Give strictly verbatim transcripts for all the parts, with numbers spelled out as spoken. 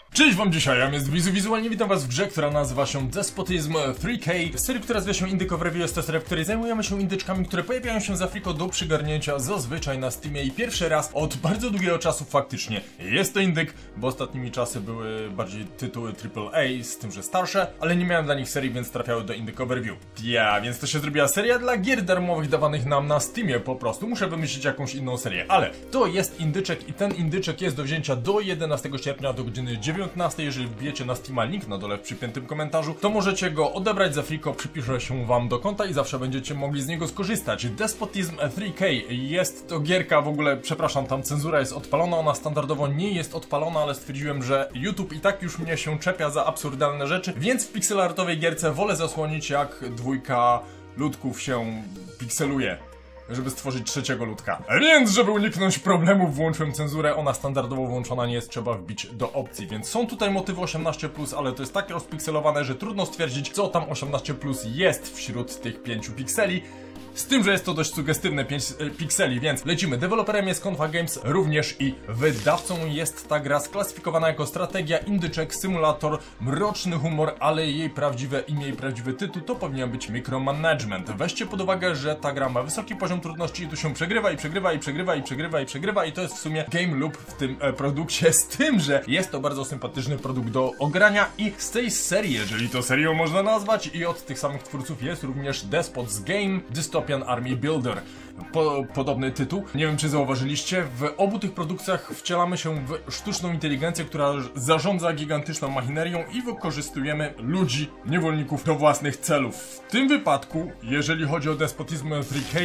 Cześć wam dzisiaj, ja jest Wizu. Wizualnie witam was w grze, która nazywa się Despotism trzy K. Serii, która zwie się Indyk Review, jest to seria, w której zajmujemy się indyczkami, które pojawiają się z Afriko do przygarnięcia zazwyczaj na Steamie i pierwszy raz od bardzo długiego czasu faktycznie jest to indyk, bo ostatnimi czasy były bardziej tytuły triple A, z tym, że starsze, ale nie miałem dla nich serii, więc trafiały do Indyk Review. Ja, więc to się zrobiła seria dla gier darmowych dawanych nam na Steamie po prostu. Muszę wymyślić jakąś inną serię, ale to jest indyczek i ten indyczek jest do wzięcia do jedenastego sierpnia do godziny dziewiątnastej. Jeżeli wbijecie na Steama link na dole w przypiętym komentarzu, to możecie go odebrać z Afriko, przypiszę się wam do konta i zawsze będziecie mogli z niego skorzystać. Despotism trzy K jest to gierka, w ogóle, przepraszam, tam cenzura jest odpalona, ona standardowo nie jest odpalona, ale stwierdziłem, że YouTube i tak już mnie się czepia za absurdalne rzeczy, więc w pixelartowej gierce wolę zasłonić, jak dwójka ludków się pikseluje, żeby stworzyć trzeciego ludka. Więc, żeby uniknąć problemów, włączyłem cenzurę, ona standardowo włączona nie jest, trzeba wbić do opcji, więc są tutaj motywy osiemnaście plus, ale to jest tak rozpikselowane, że trudno stwierdzić, co tam osiemnaście plus jest wśród tych pięciu pikseli. Z tym, że jest to dość sugestywne pięć pikseli, więc lecimy. Deweloperem jest Konfa Games, również i wydawcą jest ta gra sklasyfikowana jako strategia, indyczek, symulator, mroczny humor, ale jej prawdziwe imię i prawdziwy tytuł to powinien być micromanagement. Weźcie pod uwagę, że ta gra ma wysoki poziom trudności i tu się przegrywa i przegrywa i przegrywa i przegrywa i przegrywa i to jest w sumie game loop w tym e, produkcie, z tym, że jest to bardzo sympatyczny produkt do ogrania i z tej serii, jeżeli to serią można nazwać, i od tych samych twórców jest również Despots Game, Dystopian Army Builder. Po, podobny tytuł. Nie wiem, czy zauważyliście, w obu tych produkcjach wcielamy się w sztuczną inteligencję, która zarządza gigantyczną machinerią i wykorzystujemy ludzi, niewolników do własnych celów. W tym wypadku, jeżeli chodzi o Despotism trzy K,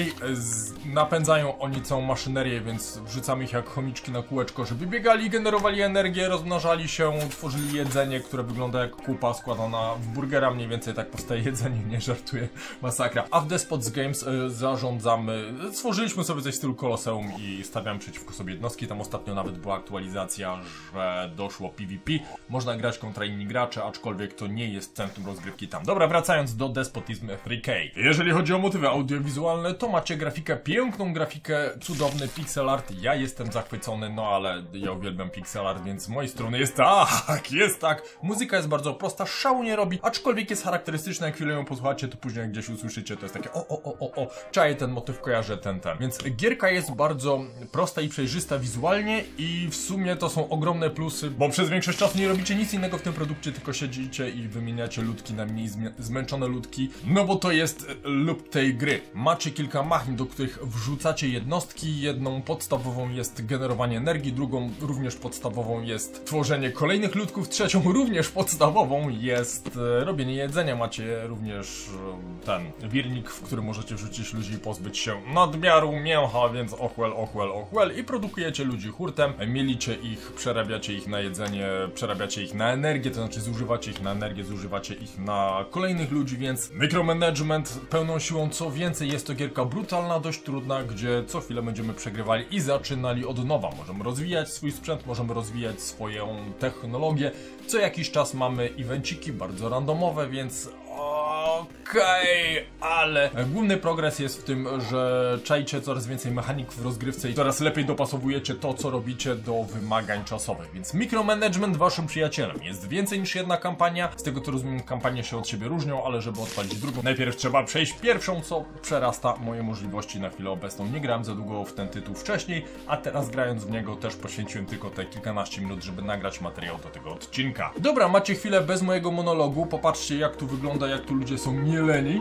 napędzają oni całą maszynerię, więc wrzucamy ich jak chomiczki na kółeczko, żeby biegali, generowali energię, rozmnażali się, tworzyli jedzenie, które wygląda jak kupa składana w burgera, mniej więcej tak powstaje jedzenie, nie żartuję, masakra. A w Despots Games y, zarządzamy, stworzyliśmy sobie coś w stylu Koloseum i stawiamy przeciwko sobie jednostki. Tam ostatnio nawet była aktualizacja, że doszło PvP, można grać kontra inni gracze, aczkolwiek to nie jest centrum rozgrywki tam. Dobra, wracając do Despotism trzy K. Jeżeli chodzi o motywy audiowizualne, to macie grafikę, piękną grafikę, cudowny pixel art. Ja jestem zachwycony, no ale ja uwielbiam pixel art, więc z mojej strony jest tak, jest tak. Muzyka jest bardzo prosta, szału nie robi, aczkolwiek jest charakterystyczna. Jak chwilę ją posłuchacie, to później jak gdzieś usłyszycie, to jest takie o, o, o, o, o, czaję ten motyw, kojarzę ten, ten. Więc gierka jest bardzo prosta i przejrzysta wizualnie i w sumie to są ogromne plusy, bo przez większość czasu nie robicie nic innego w tym produkcie, tylko siedzicie i wymieniacie ludki na mniej zmęczone ludki, no bo to jest loop tej gry. Macie kilka machin, do których wrzucacie jednostki, jedną podstawową jest generowanie energii, drugą również podstawową jest tworzenie kolejnych ludków, trzecią również podstawową jest e, robienie jedzenia. Macie również e, ten wirnik, w którym możecie wrzucić ludzi i pozbyć się nadmiaru mięcha, więc ochłel, ochłel, ochłel i produkujecie ludzi hurtem, mielicie ich, przerabiacie ich na jedzenie, przerabiacie ich na energię, to znaczy zużywacie ich na energię, zużywacie ich na kolejnych ludzi, więc micromanagement pełną siłą. Co więcej, jest to gierka brutalna, dość trudna, gdzie co chwilę będziemy przegrywali i zaczynali od nowa. Możemy rozwijać swój sprzęt, możemy rozwijać swoją technologię. Co jakiś czas mamy evenciki bardzo randomowe, więc okej, okay, ale główny progres jest w tym, że czajcie coraz więcej mechanik w rozgrywce i coraz lepiej dopasowujecie to, co robicie, do wymagań czasowych, więc micromanagement waszym przyjacielem. Jest więcej niż jedna kampania, z tego co rozumiem, kampanie się od siebie różnią, ale żeby odpalić drugą, najpierw trzeba przejść pierwszą, co przerasta moje możliwości na chwilę obecną. Nie grałem za długo w ten tytuł wcześniej, a teraz grając w niego też poświęciłem tylko te kilkanaście minut, żeby nagrać materiał do tego odcinka. Dobra, macie chwilę bez mojego monologu, popatrzcie jak tu wygląda, jak tu ludzie są mieleni.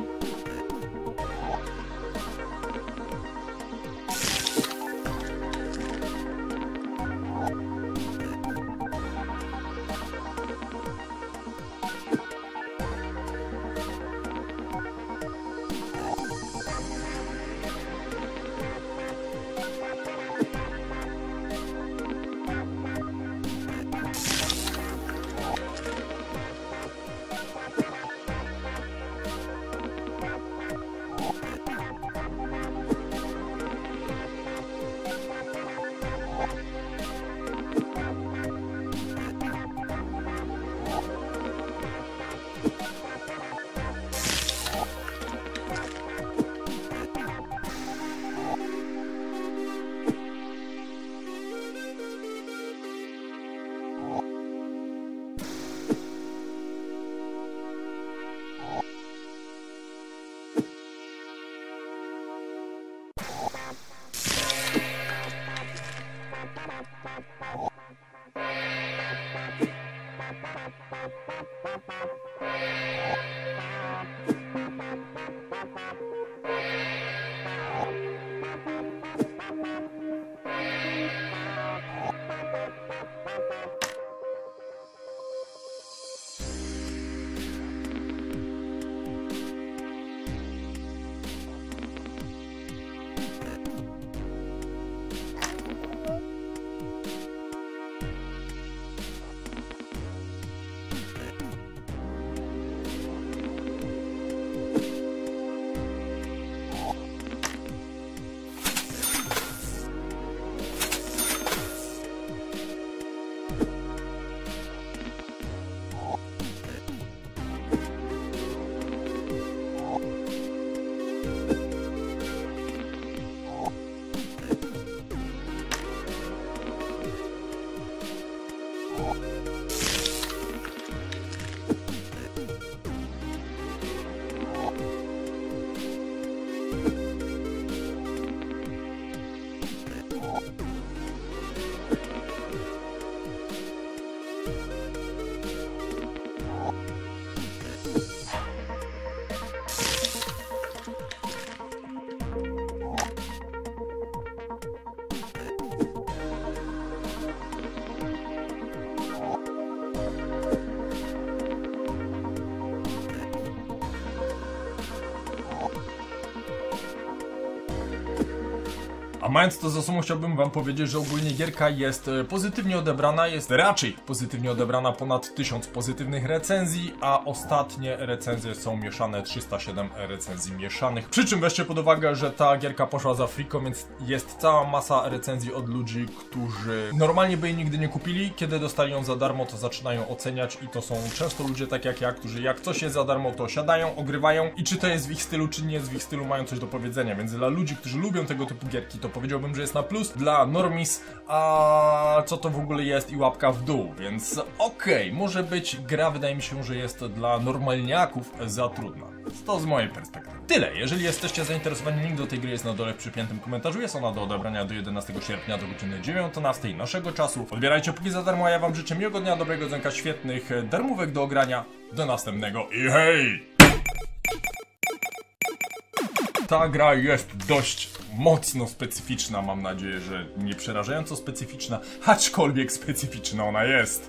A mając to za sobą, chciałbym wam powiedzieć, że ogólnie gierka jest pozytywnie odebrana, jest raczej pozytywnie odebrana, ponad tysiąc pozytywnych recenzji, a ostatnie recenzje są mieszane, trzysta siedem recenzji mieszanych. Przy czym weźcie pod uwagę, że ta gierka poszła za friko, więc jest cała masa recenzji od ludzi, którzy normalnie by jej nigdy nie kupili, kiedy dostali ją za darmo, to zaczynają oceniać i to są często ludzie tak jak ja, którzy jak coś jest za darmo, to siadają, ogrywają i czy to jest w ich stylu, czy nie jest w ich stylu, mają coś do powiedzenia, więc dla ludzi, którzy lubią tego typu gierki, to powiedziałbym, że jest na plus, dla normis, a co to w ogóle jest i łapka w dół, więc okej, okay, może być gra, wydaje mi się, że jest dla normalniaków za trudna. To z mojej perspektywy. Tyle, jeżeli jesteście zainteresowani, link do tej gry jest na dole w przypiętym komentarzu, jest ona do odebrania do jedenastego sierpnia do godziny dziewiątnastej naszego czasu. Odbierajcie póki za darmo, a ja wam życzę miłego dnia, dobrego dzenka, świetnych darmówek do ogrania, do następnego i hej! Ta gra jest dość mocno specyficzna, mam nadzieję, że nie przerażająco specyficzna, aczkolwiek specyficzna ona jest.